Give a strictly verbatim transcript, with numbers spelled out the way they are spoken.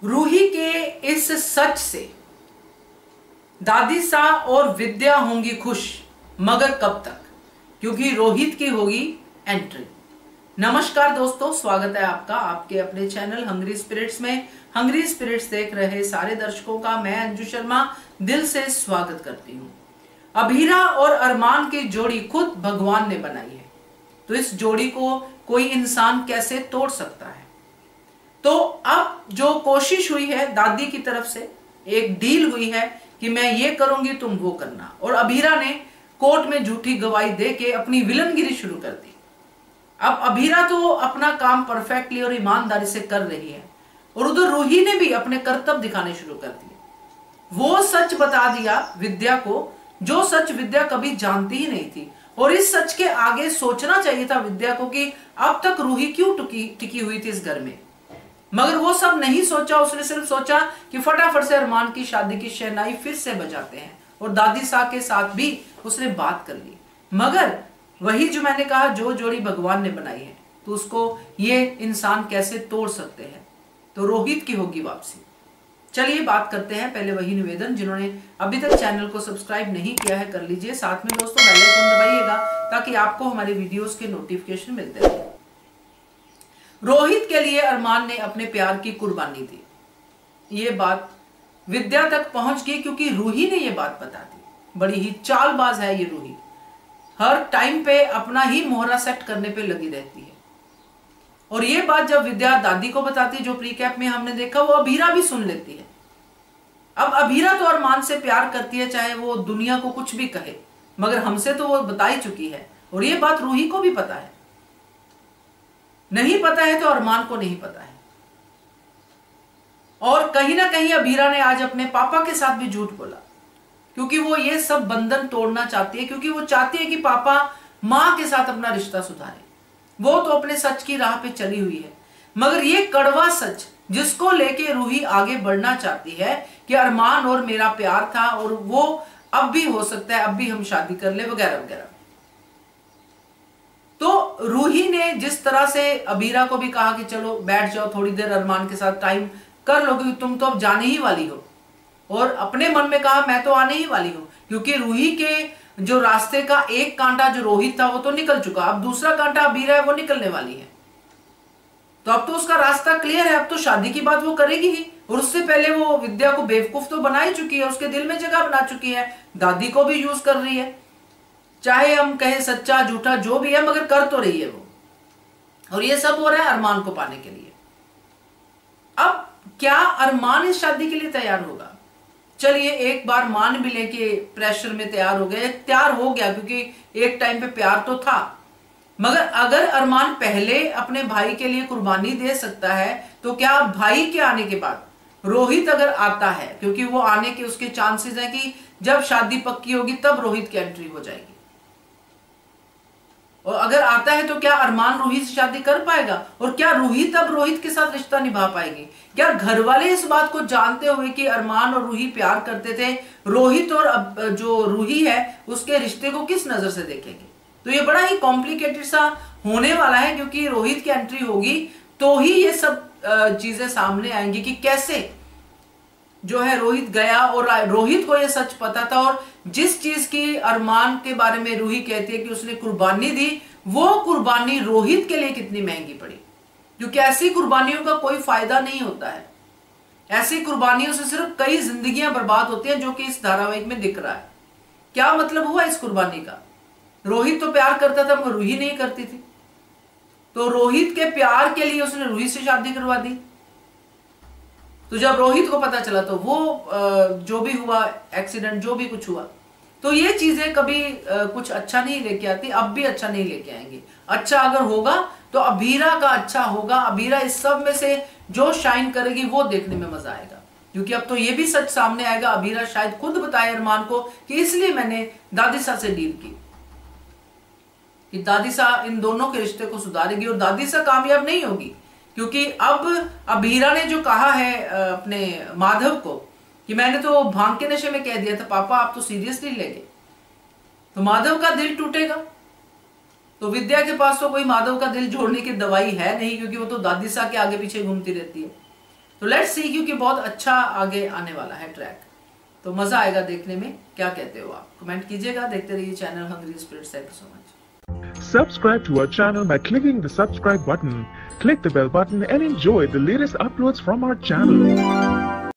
रूही के इस सच से दादी सा और विद्या होंगी खुश, मगर कब तक, क्योंकि रोहित की होगी एंट्री। नमस्कार दोस्तों, स्वागत है आपका आपके अपने चैनल हंग्री स्पिरिट्स में। हंग्री स्पिरिट्स देख रहे सारे दर्शकों का मैं अंजू शर्मा दिल से स्वागत करती हूँ। अभीरा और अरमान की जोड़ी खुद भगवान ने बनाई है, तो इस जोड़ी को कोई इंसान कैसे तोड़ सकता है। तो अब जो कोशिश हुई है दादी की तरफ से, एक डील हुई है कि मैं ये करूंगी तुम वो करना, और अभीरा ने कोर्ट में झूठी गवाही देके अपनी विलनगिरी शुरू कर दी। अब अभीरा तो अपना काम परफेक्टली और ईमानदारी से कर रही है, और उधर रूही ने भी अपने कर्तव्य दिखाने शुरू कर दिए। वो सच बता दिया विद्या को, जो सच विद्या कभी जानती ही नहीं थी। और इस सच के आगे सोचना चाहिए था विद्या को कि अब तक रूही क्यों टिकी टिकी हुई थी इस घर में, मगर वो सब नहीं सोचा। उसने सिर्फ सोचा कि फटाफट से अरमान की शादी की शहनाई फिर से बजाते हैं, और दादी सा के साथ भी उसने बात कर ली। मगर वही जो मैंने कहा, जो जोड़ी भगवान ने बनाई है, तो उसको ये इंसान कैसे तोड़ सकते हैं। तो रोहित की होगी वापसी। चलिए बात करते हैं। पहले वही निवेदन, जिन्होंने अभी तक चैनल को सब्सक्राइब नहीं किया है कर लीजिए, साथ में दोस्तों बेल आइकन दबाइएगा ताकि आपको हमारे वीडियोस के नोटिफिकेशन मिलते रहे। रोहित के लिए अरमान ने अपने प्यार की कुर्बानी दी, ये बात विद्या तक पहुंच गई क्योंकि रूही ने ये बात बता दी। बड़ी ही चालबाज है ये रूही, हर टाइम पे अपना ही मोहरा सेट करने पे लगी रहती है। और ये बात जब विद्या दादी को बताती है, जो प्री कैप में हमने देखा, वो अभीरा भी सुन लेती है। अब अभीरा तो अरमान से प्यार करती है, चाहे वो दुनिया को कुछ भी कहे, मगर हमसे तो वो बता ही चुकी है, और ये बात रूही को भी पता है। नहीं पता है तो अरमान को नहीं पता है। और कहीं ना कहीं अभीरा ने आज अपने पापा के साथ भी झूठ बोला, क्योंकि वो ये सब बंधन तोड़ना चाहती है, क्योंकि वो चाहती है कि पापा मां के साथ अपना रिश्ता सुधारे। वो तो अपने सच की राह पे चली हुई है, मगर ये कड़वा सच जिसको लेके रूही आगे बढ़ना चाहती है कि अरमान और मेरा प्यार था, और वो अब भी हो सकता है, अब भी हम शादी कर ले, वगैरह वगैरह। तो रूही ने जिस तरह से अभीरा को भी कहा कि चलो बैठ जाओ थोड़ी देर अरमान के साथ टाइम कर लो, क्योंकि तुम तो अब जाने ही वाली हो, और अपने मन में कहा मैं तो आने ही वाली हूं, क्योंकि रूही के जो रास्ते का एक कांटा जो रोहित था वो तो निकल चुका, अब दूसरा कांटा अभीरा है वो निकलने वाली है। तो अब तो उसका रास्ता क्लियर है, अब तो शादी की बात वो करेगी ही, और उससे पहले वो विद्या को बेवकूफ तो बना ही चुकी है, उसके दिल में जगह बना चुकी है, दादी को भी यूज कर रही है। चाहे हम कहें सच्चा झूठा जो भी है, मगर कर तो रही है वो, और ये सब हो रहा है अरमान को पाने के लिए। अब क्या अरमान इस शादी के लिए तैयार होगा? चलिए एक बार मान भी ले के प्रेशर में तैयार हो गया, तैयार हो गया क्योंकि एक टाइम पे प्यार तो था, मगर अगर अरमान पहले अपने भाई के लिए कुर्बानी दे सकता है, तो क्या भाई के आने के बाद रोहित अगर आता है, क्योंकि वो आने के उसके चांसेस हैं कि जब शादी पक्की होगी तब रोहित की एंट्री हो जाएगी, और अगर आता है तो क्या अरमान रूही से शादी कर पाएगा? और क्या रूही तब रोहित के साथ रिश्ता निभा पाएगी? क्या घर वाले इस बात को जानते हुए कि अरमान और रूही प्यार करते थे, रोहित और जो रूही है उसके रिश्ते को किस नजर से देखेंगे? तो ये बड़ा ही कॉम्प्लिकेटेड सा होने वाला है, क्योंकि रोहित की एंट्री होगी तो ही ये सब चीजें सामने आएंगी कि कैसे जो है रोहित गया, और रोहित को ये सच पता था, और जिस चीज की अरमान के बारे में रूही कहती है कि उसने कुर्बानी दी, वो कुर्बानी रोहित के लिए कितनी महंगी पड़ी, क्योंकि ऐसी कुर्बानियों का कोई फायदा नहीं होता है। ऐसी कुर्बानियों से सिर्फ कई जिंदगियां बर्बाद होती हैं, जो कि इस धारावाहिक में दिख रहा है। क्या मतलब हुआ इस कुर्बानी का? रोहित तो प्यार करता था, मगर रूही नहीं करती थी, तो रोहित के प्यार के लिए उसने रूही से शादी करवा दी। तो जब रोहित को पता चला, तो वो जो भी हुआ एक्सीडेंट, जो भी कुछ हुआ, तो ये चीजें कभी कुछ अच्छा नहीं लेके आती, अब भी अच्छा नहीं लेके आएंगे। अच्छा अगर होगा तो अभीरा का अच्छा होगा, अभीरा इस सब में से जो शाइन करेगी वो देखने में मजा आएगा, क्योंकि अब तो ये भी सच सामने आएगा। अभीरा शायद खुद बताए अरमान को कि इसलिए मैंने दादी सा से डील की, कि दादी सा इन दोनों के रिश्ते को सुधारेगी, और दादी सा कामयाब नहीं होगी, क्योंकि अब अभीरा ने जो कहा है अपने माधव को कि मैंने तो भांग के नशे में कह दिया था पापा, आप तो सीरियसली ले गए, तो माधव का दिल टूटेगा। तो विद्या के पास तो कोई माधव का दिल जोड़ने की दवाई है नहीं, क्योंकि वो तो दादी सा के आगे पीछे घूमती रहती है। तो लेट्स सी, क्योंकि बहुत अच्छा आगे आने वाला है ट्रैक, तो मजा आएगा देखने में। क्या कहते हो आप? कमेंट कीजिएगा। देखते रहिए channel hungry spirits. Thank you so much. Subscribe to our channel by clicking the subscribe button. Click the bell button and enjoy the latest uploads from our channel.